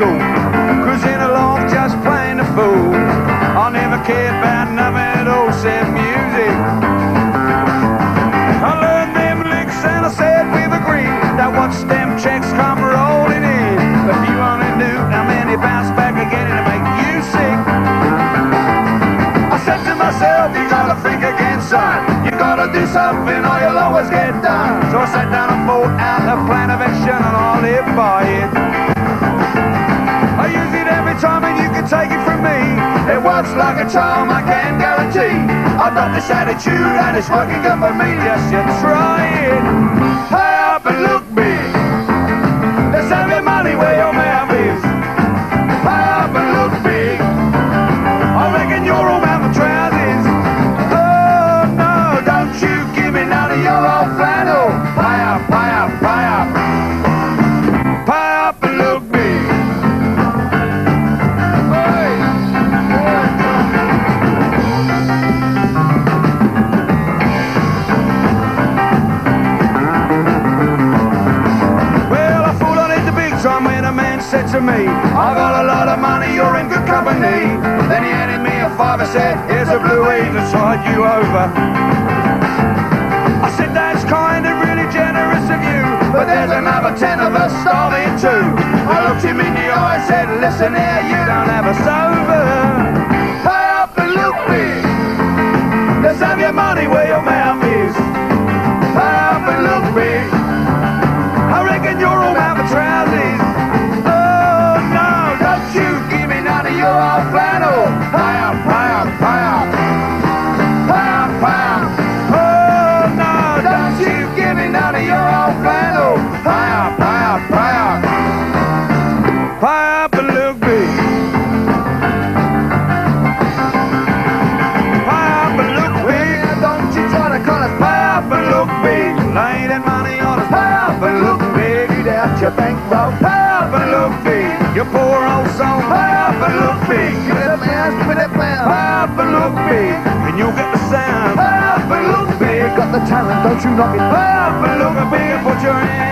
school, cruising along just playing the fool. I never cared about nothing at all except music. I learned them licks and I said we've agreed that once them checks come rolling in, if you only knew how many bounce back again it'll make you sick. I said to myself, you gotta think again, son. You gotta do something or you'll always get done. So I sat down and thought out a plan of action and I live by it. I use it every time and you can take it from me. It works like a charm, I can guarantee. I've got this attitude and it's working good for me. Just you try it. Pay up and look big. Let's have your money where your mouth is. Pay up and look big. I reckon you're all out my trousers. Oh no, don't you give me none of your old flannel. Pay up, pay up, pay up. Pay up and look big. Hey. Well, I thought I hit the big time when a man said to me, I got a lot of money, you're in good company. Then he handed me a five and said, here's a blue E to tide you over. I said, that's kind of really generous of you, but there's another 10 of us starving too. I looked him in the eye and said, listen here, you don't have us over. Pay up and look big. Let's have your money where your mouth is. Pay up and look big. I reckon you're all out for trousers. Oh no, don't you give me none of your old flannel. Pay up, pay up, pay up. Pay up, pay up. Oh no, don't you give me none of your old flannel. Pay up, pay up, pay up. Pay up and look big. Pay up and look big. Don't you try to call us. Pay up and look big. Lay that money on us. Pay up and look big. Eat out your bankroll. Pay up and look big. Your poor old soul. Pay up and look big. Give it up, man. Put it down. Pay up and look big. And you'll get the sound. Pay up and look big. Got the talent, don't you knock it. Pay up and look big and put your hand